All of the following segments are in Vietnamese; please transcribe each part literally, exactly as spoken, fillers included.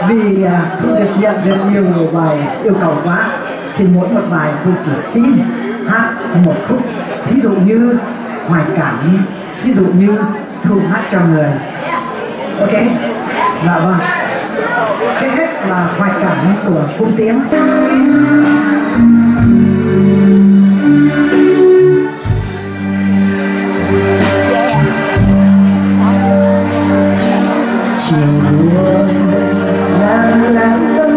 Vì à, Thu được nhận được nhiều bài yêu cầu quá, thì mỗi một bài Thu chỉ xin hát một khúc. Thí dụ như Hoài Cảm, ví dụ như Thu hát cho người. Ok? Dạ vâng. Trước hết là Hoài Cảm của Cung Tiến. Chiều buồn đang lắng tâm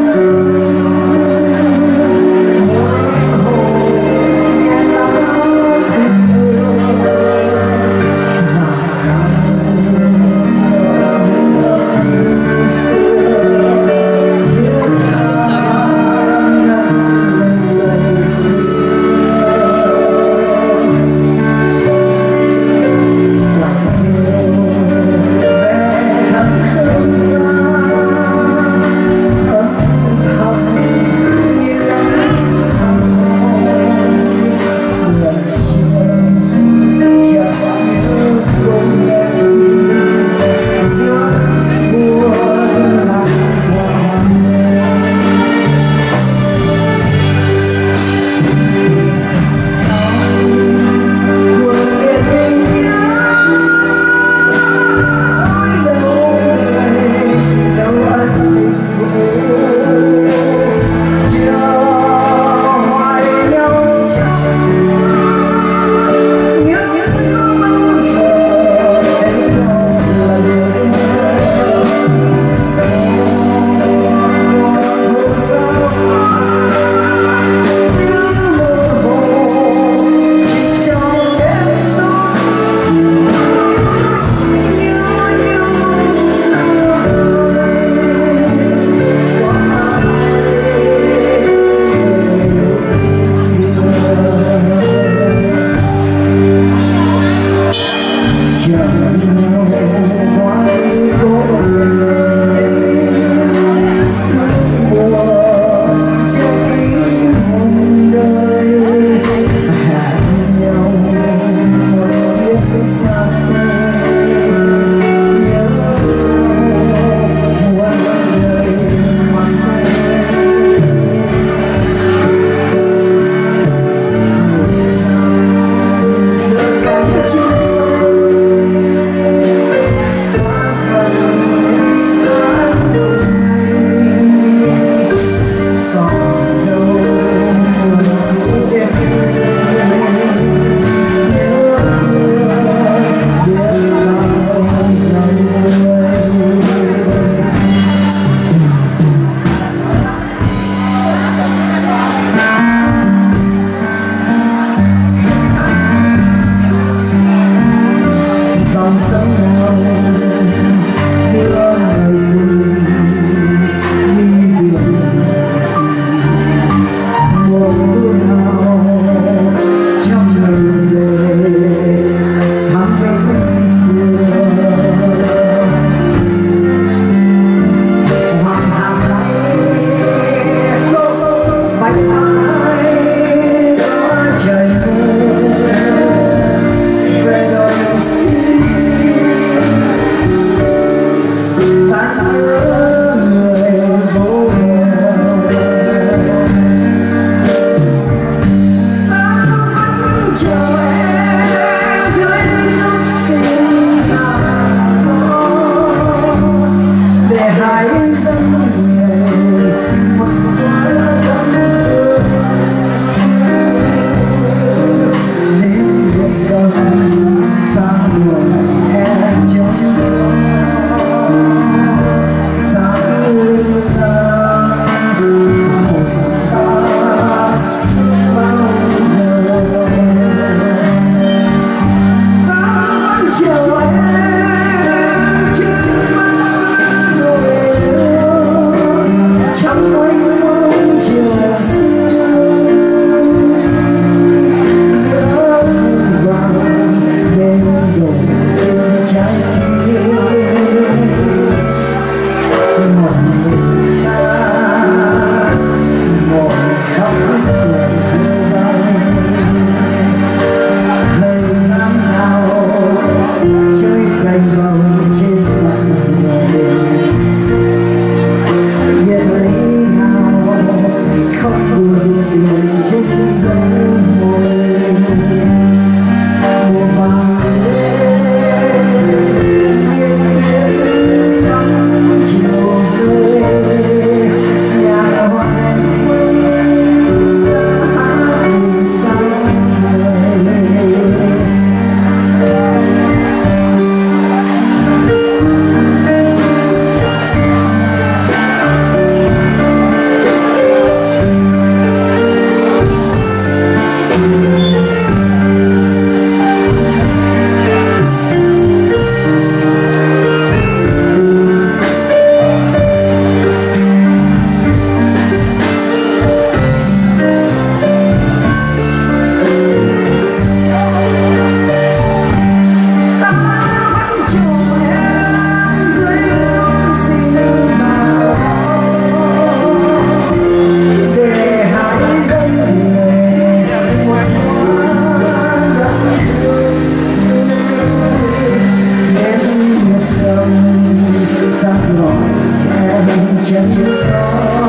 chân gió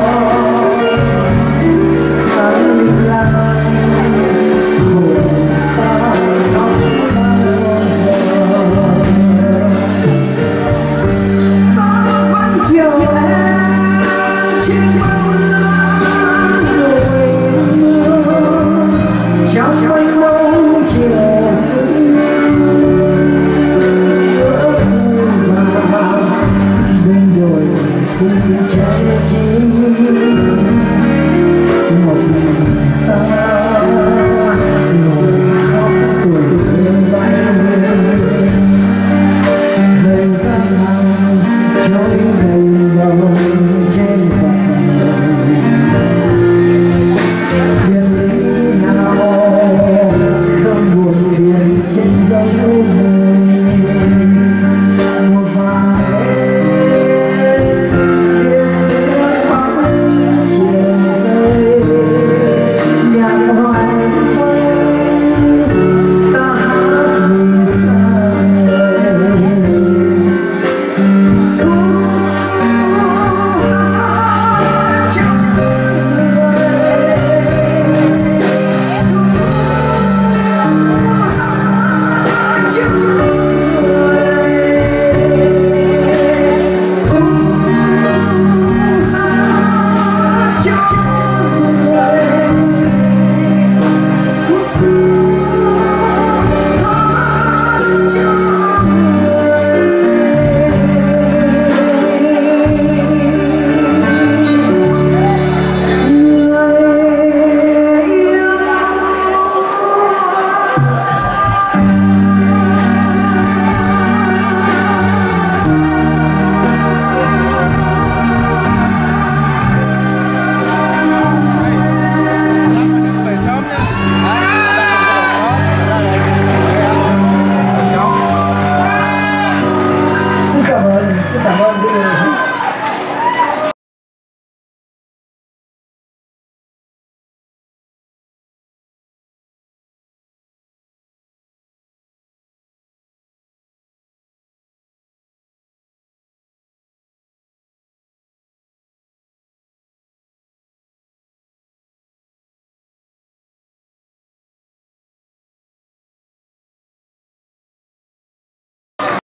sáng lang hồn ta khóc ta vẫn chiều em trên bao la đồi mưa trong mênh mông chiều sương giữa và bên đồi xin trái chim một mình ta ngồi khóc tuổi bay thời gian nào trôi đầy đầu trên vạt biệt lý nào không buồn phiền trên dấu một vài xin cảm ơn